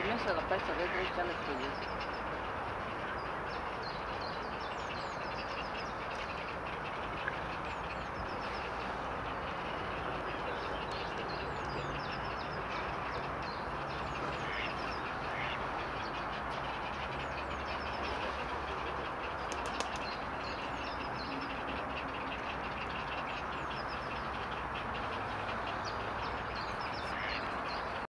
per me è stata pezza delle 3 stelle studio.